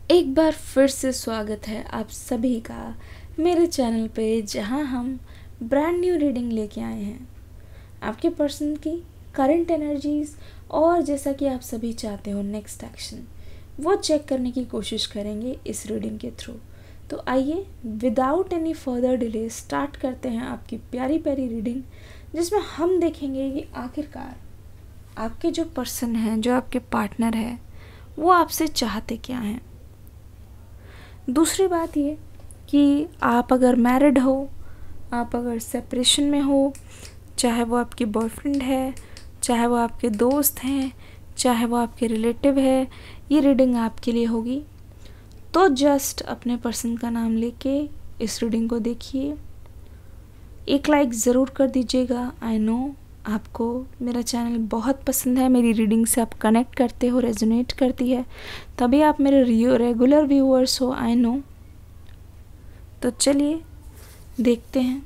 एक बार फिर से स्वागत है आप सभी का मेरे चैनल पे, जहां हम ब्रांड न्यू रीडिंग लेके आए हैं आपके पर्सन की करंट एनर्जीज। और जैसा कि आप सभी चाहते हो नेक्स्ट एक्शन, वो चेक करने की कोशिश करेंगे इस रीडिंग के थ्रू। तो आइए without any further delay start करते हैं आपकी प्यारी प्यारी रीडिंग, जिसमें हम देखेंगे कि आखिरकार आपके जो पर्सन हैं, जो आपके पार्टनर है, वो आपसे चाहते क्या हैं। दूसरी बात ये कि आप अगर मैरिड हो, आप अगर सेपरेशन में हो, चाहे वो आपकी बॉयफ्रेंड है, चाहे वो आपके दोस्त हैं, चाहे वो आपके रिलेटिव है, ये रीडिंग आपके लिए होगी। तो जस्ट अपने पर्सन का नाम लेके इस रीडिंग को देखिए। एक लाइक ज़रूर कर दीजिएगा। आई नो आपको मेरा चैनल बहुत पसंद है, मेरी रीडिंग से आप कनेक्ट करते हो, रेजोनेट करती है, तभी आप मेरे रेगुलर व्यूअर्स हो। I know. तो चलिए देखते हैं।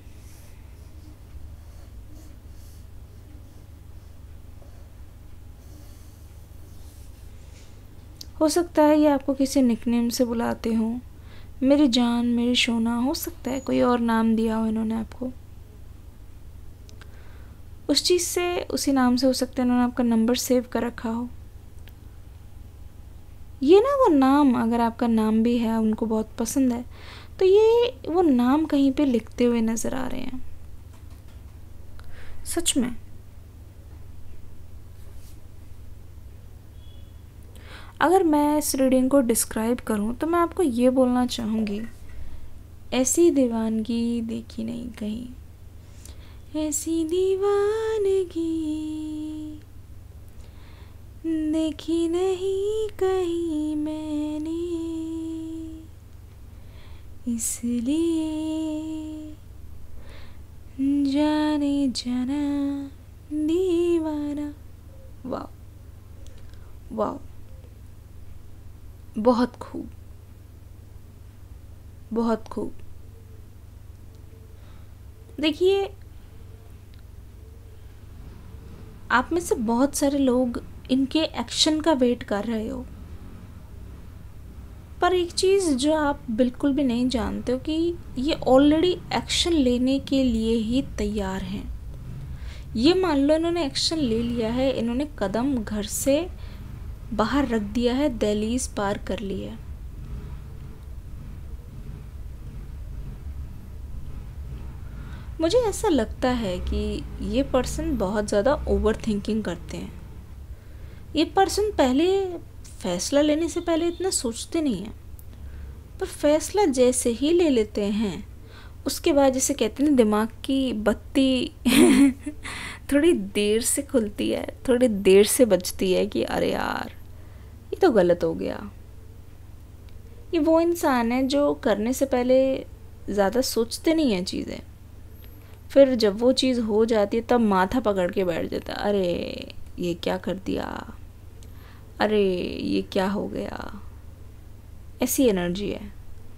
हो सकता है ये आपको किसी निकनेम से बुलाते हो, मेरी जान, मेरी सोना, हो सकता है कोई और नाम दिया हो इन्होंने आपको। उस चीज़ से, उसी नाम से हो सकता है इन्होंने आपका नंबर सेव कर रखा हो। ये ना वो नाम, अगर आपका नाम भी है, उनको बहुत पसंद है, तो ये वो नाम कहीं पे लिखते हुए नज़र आ रहे हैं। सच में अगर मैं इस रीडिंग को डिस्क्राइब करूं तो मैं आपको ये बोलना चाहूँगी, ऐसी दीवानगी देखी नहीं कहीं, ऐसी दीवानगी देखी नहीं कहीं मैंने, इसलिए जाने जाना दीवाना। वाह वाह, बहुत खूब, बहुत खूब। देखिए, आप में से बहुत सारे लोग इनके एक्शन का वेट कर रहे हो, पर एक चीज़ जो आप बिल्कुल भी नहीं जानते हो कि ये ऑलरेडी एक्शन लेने के लिए ही तैयार हैं। ये मान लो इन्होंने एक्शन ले लिया है, इन्होंने कदम घर से बाहर रख दिया है, दहलीज पार कर ली है। मुझे ऐसा लगता है कि ये पर्सन बहुत ज़्यादा ओवर थिंकिंग करते हैं। ये पर्सन पहले फैसला लेने से पहले इतना सोचते नहीं हैं, पर फैसला जैसे ही ले लेते हैं, उसके बाद जैसे कहते हैं दिमाग की बत्ती थोड़ी देर से खुलती है, थोड़ी देर से बजती है कि अरे यार ये तो गलत हो गया। ये वो इंसान है जो करने से पहले ज़्यादा सोचते नहीं हैं चीज़ें, फिर जब वो चीज़ हो जाती है तब माथा पकड़ के बैठ जाता है, अरे ये क्या कर दिया, अरे ये क्या हो गया। ऐसी एनर्जी है।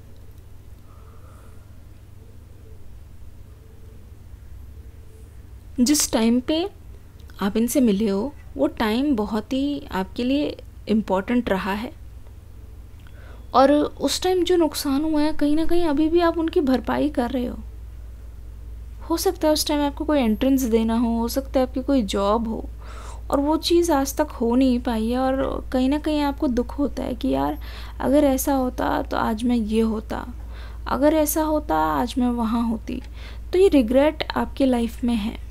जिस टाइम पे आप इनसे मिले हो, वो टाइम बहुत ही आपके लिए इम्पोर्टेंट रहा है, और उस टाइम जो नुकसान हुआ है कहीं ना कहीं अभी भी आप उनकी भरपाई कर रहे हो सकता है उस टाइम आपको कोई एंट्रेंस देना हो सकता है आपकी कोई जॉब हो, और वो चीज़ आज तक हो नहीं पाई है, और कहीं ना कहीं आपको दुख होता है कि यार अगर ऐसा होता तो आज मैं ये होता, अगर ऐसा होता आज मैं वहाँ होती। तो ये रिग्रेट आपकी लाइफ में है।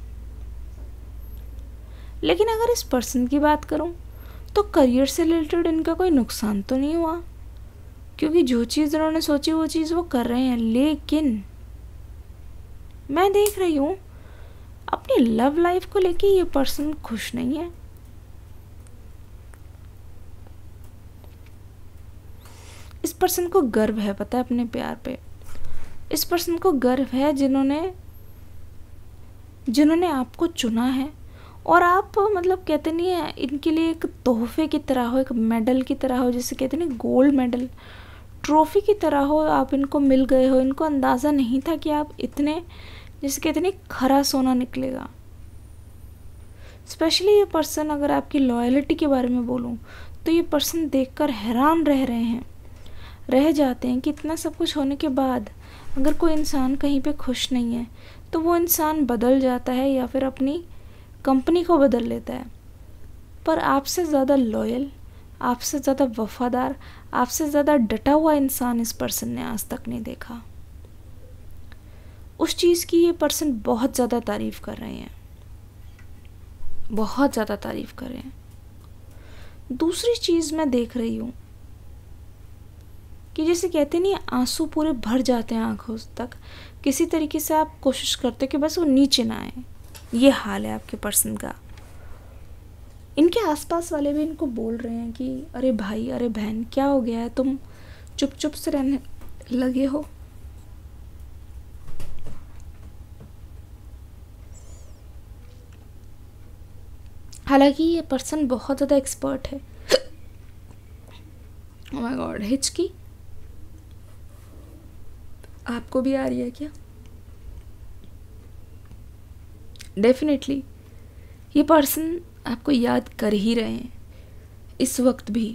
लेकिन अगर इस पर्सन की बात करूँ तो करियर से रिलेटेड इनका कोई नुकसान तो नहीं हुआ, क्योंकि जो चीज़ उन्होंने सोची वो चीज़ वो कर रहे हैं। लेकिन मैं देख रही हूँ अपनी लव लाइफ को लेके ये पर्सन खुश नहीं है। इस पर्सन को गर्व है, पता है, अपने प्यार पे। इस पर्सन को गर्व है जिन्होंने आपको चुना है, और आप मतलब कहते नहीं है, इनके लिए एक तोहफे की तरह हो, एक मेडल की तरह हो, जैसे कहते नहीं गोल्ड मेडल, ट्रॉफी की तरह हो, आप इनको मिल गए हो। इनको अंदाज़ा नहीं था कि आप इतने, जैसे कहते नहीं, खरा सोना निकलेगा। स्पेशली ये पर्सन, अगर आपकी लॉयल्टी के बारे में बोलूँ तो ये पर्सन देखकर हैरान रह रहे हैं। रह जाते हैं कि इतना सब कुछ होने के बाद अगर कोई इंसान कहीं पे खुश नहीं है तो वो इंसान बदल जाता है या फिर अपनी कंपनी को बदल लेता है। पर आपसे ज़्यादा लॉयल, आपसे ज़्यादा वफादार, आपसे ज़्यादा डटा हुआ इंसान इस पर्सन ने आज तक नहीं देखा। उस चीज़ की ये पर्सन बहुत ज़्यादा तारीफ़ कर रहे हैं, बहुत ज़्यादा तारीफ़ कर रहे हैं। दूसरी चीज़ मैं देख रही हूँ कि जैसे कहते नहीं, आंसू पूरे भर जाते हैं आंखों तक, किसी तरीके से आप कोशिश करते हो कि बस वो नीचे ना आए। ये हाल है आपके पर्सन का। इनके आसपास वाले भी इनको बोल रहे हैं कि अरे भाई, अरे बहन, क्या हो गया है, तुम चुप चुप से रहने लगे हो। हालांकि ये पर्सन बहुत ज़्यादा एक्सपर्ट है। ओह माय गॉड, हिचकी आपको भी आ रही है क्या? डेफिनेटली ये पर्सन आपको याद कर ही रहे हैं इस वक्त भी।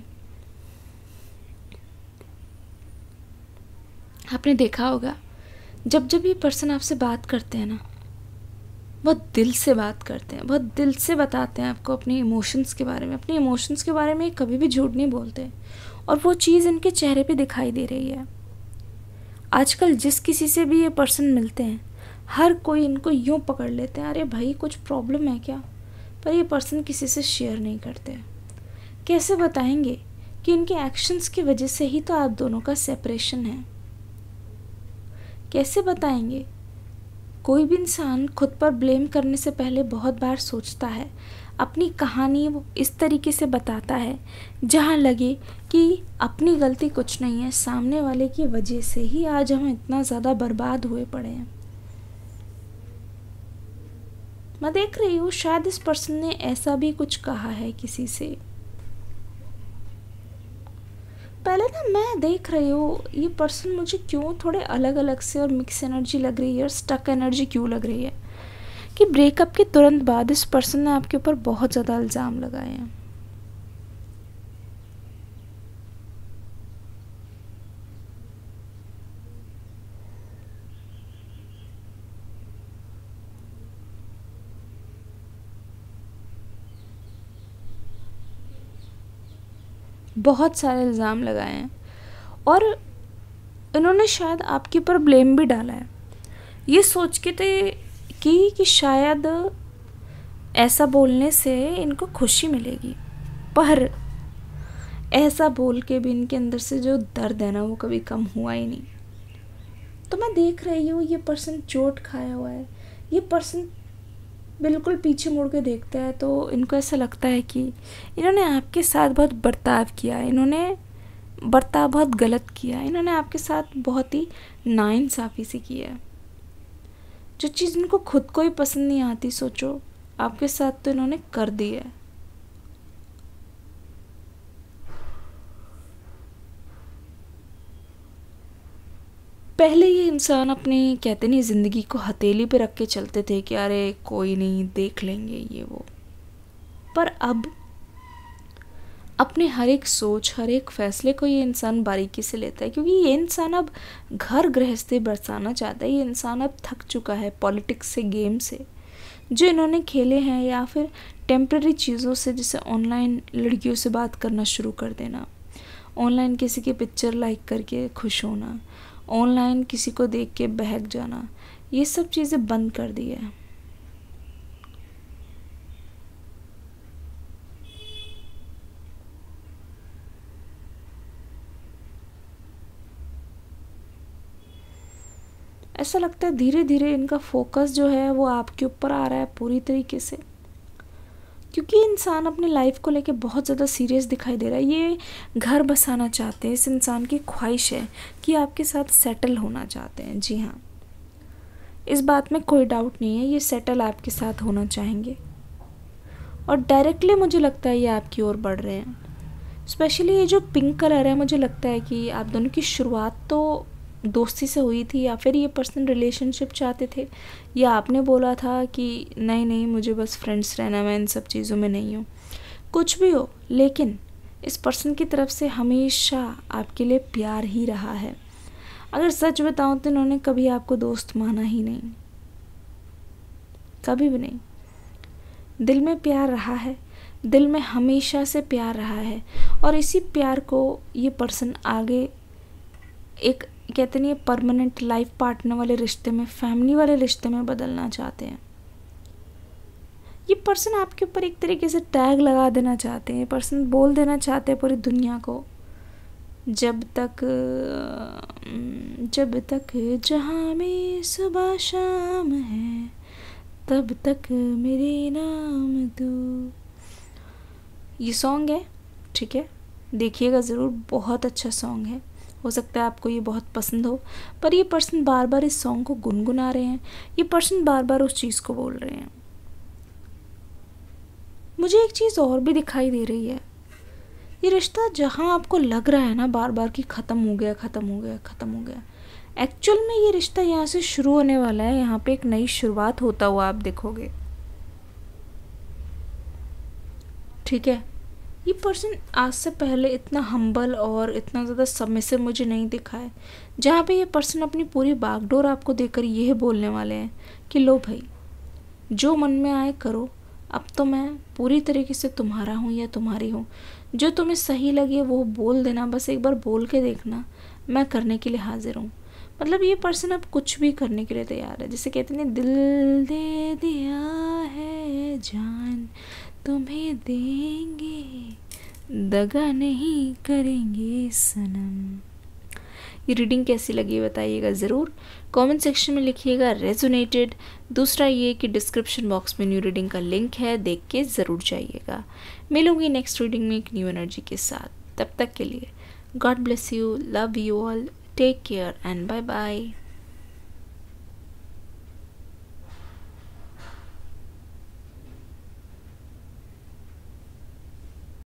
आपने देखा होगा जब जब ये पर्सन आपसे बात करते हैं ना, बहुत दिल से बात करते हैं, बहुत दिल से बताते हैं आपको अपने इमोशंस के बारे में। अपने इमोशंस के बारे में कभी भी झूठ नहीं बोलते और वो चीज़ इनके चेहरे पे दिखाई दे रही है। आजकल जिस किसी से भी ये पर्सन मिलते हैं, हर कोई इनको यूँ पकड़ लेते हैं, अरे भाई कुछ प्रॉब्लम है क्या? पर ये पर्सन किसी से शेयर नहीं करते। कैसे बताएंगे कि इनके एक्शंस की वजह से ही तो आप दोनों का सेपरेशन है? कैसे बताएंगे? कोई भी इंसान खुद पर ब्लेम करने से पहले बहुत बार सोचता है, अपनी कहानी वो इस तरीके से बताता है जहाँ लगे कि अपनी गलती कुछ नहीं है, सामने वाले की वजह से ही आज हम इतना ज़्यादा बर्बाद हुए पड़े हैं। मैं देख रही हूँ शायद इस पर्सन ने ऐसा भी कुछ कहा है किसी से। पहले ना मैं देख रही हूँ ये पर्सन मुझे क्यों थोड़े अलग अलग से और मिक्स एनर्जी लग रही है और स्टक एनर्जी क्यों लग रही है कि ब्रेकअप के तुरंत बाद इस पर्सन ने आपके ऊपर बहुत ज़्यादा इल्ज़ाम लगाए हैं। बहुत सारे इल्ज़ाम लगाए हैं और इन्होंने शायद आपके ऊपर ब्लेम भी डाला है, ये सोच के थे कि शायद ऐसा बोलने से इनको खुशी मिलेगी, पर ऐसा बोल के भी इनके अंदर से जो दर्द है ना वो कभी कम हुआ ही नहीं। तो मैं देख रही हूँ ये पर्सन चोट खाया हुआ है। ये पर्सन बिल्कुल पीछे मुड़ के देखता है तो इनको ऐसा लगता है कि इन्होंने आपके साथ बहुत बर्ताव किया है, इन्होंने बर्ताव बहुत गलत किया है, इन्होंने आपके साथ बहुत ही नाइंसाफ़ी से किया है। जो चीज़ इनको खुद को ही पसंद नहीं आती, सोचो आपके साथ तो इन्होंने कर दी है। पहले ये इंसान अपनी कहते नहीं ज़िंदगी को हथेली पे रख के चलते थे कि अरे कोई नहीं, देख लेंगे ये वो, पर अब अपने हर एक सोच, हर एक फैसले को ये इंसान बारीकी से लेता है, क्योंकि ये इंसान अब घर गृहस्थी बरसाना चाहता है। ये इंसान अब थक चुका है पॉलिटिक्स से, गेम से जो इन्होंने खेले हैं, या फिर टेम्प्रेरी चीज़ों से, जैसे ऑनलाइन लड़कियों से बात करना शुरू कर देना, ऑनलाइन किसी की पिक्चर लाइक करके खुश होना, ऑनलाइन किसी को देख के बहक जाना, ये सब चीज़ें बंद कर दी है। ऐसा लगता है धीरे धीरे इनका फोकस जो है वो आपके ऊपर आ रहा है पूरी तरीके से, क्योंकि इंसान अपनी लाइफ को लेके बहुत ज़्यादा सीरियस दिखाई दे रहा है। ये घर बसाना चाहते हैं, इस इंसान की ख्वाहिश है कि आपके साथ सेटल होना चाहते हैं। जी हाँ, इस बात में कोई डाउट नहीं है, ये सेटल आपके साथ होना चाहेंगे और डायरेक्टली मुझे लगता है ये आपकी ओर बढ़ रहे हैं। स्पेशली ये जो पिंक कलर है, मुझे लगता है कि आप दोनों की शुरुआत तो दोस्ती से हुई थी, या फिर ये पर्सन रिलेशनशिप चाहते थे, या आपने बोला था कि नहीं नहीं मुझे बस फ्रेंड्स रहना, मैं इन सब चीज़ों में नहीं हूँ। कुछ भी हो, लेकिन इस पर्सन की तरफ से हमेशा आपके लिए प्यार ही रहा है। अगर सच बताऊं तो इन्होंने कभी आपको दोस्त माना ही नहीं, कभी भी नहीं। दिल में प्यार रहा है, दिल में हमेशा से प्यार रहा है, और इसी प्यार को ये पर्सन आगे एक कहते नहीं परमानेंट लाइफ पार्टनर वाले रिश्ते में, फैमिली वाले रिश्ते में बदलना चाहते हैं। ये पर्सन आपके ऊपर एक तरीके से टैग लगा देना चाहते हैं। ये पर्सन बोल देना चाहते हैं पूरी दुनिया को, जब तक जहाँ में सुबह शाम है, तब तक मेरे नाम तू। ये सॉन्ग है, ठीक है, देखिएगा ज़रूर, बहुत अच्छा सॉन्ग है। हो सकता है आपको ये बहुत पसंद हो, पर ये पर्सन बार बार इस सॉन्ग को गुनगुना रहे हैं, ये पर्सन बार बार उस चीज़ को बोल रहे हैं। मुझे एक चीज़ और भी दिखाई दे रही है। ये रिश्ता जहाँ आपको लग रहा है ना बार बार कि ख़त्म हो गया, ख़त्म हो गया, ख़त्म हो गया, एक्चुअल में ये रिश्ता यहाँ से शुरू होने वाला है। यहाँ पे एक नई शुरुआत होता हुआ आप देखोगे, ठीक है। ये पर्सन आज से पहले इतना हम्बल और इतना ज़्यादा सबमिसिव मुझे नहीं दिखा है, जहाँ पे ये पर्सन अपनी पूरी बागडोर आपको देकर यह बोलने वाले हैं कि लो भाई, जो मन में आए करो, अब तो मैं पूरी तरीके से तुम्हारा हूँ या तुम्हारी हूँ, जो तुम्हें सही लगे वो बोल देना, बस एक बार बोल के देखना, मैं करने के लिए हाजिर हूँ। मतलब ये पर्सन अब कुछ भी करने के लिए तैयार है। जैसे कहते हैं दिल दे दिया है जान तुम्हें देंगे, दगा नहीं करेंगे सनम। ये रीडिंग कैसी लगी बताइएगा ज़रूर, कमेंट सेक्शन में लिखिएगा रेजोनेटेड। दूसरा ये कि डिस्क्रिप्शन बॉक्स में न्यू रीडिंग का लिंक है, देख के ज़रूर जाइएगा। मिलूंगी नेक्स्ट रीडिंग में एक न्यू एनर्जी के साथ। तब तक के लिए God bless you, love you all, take care and bye bye.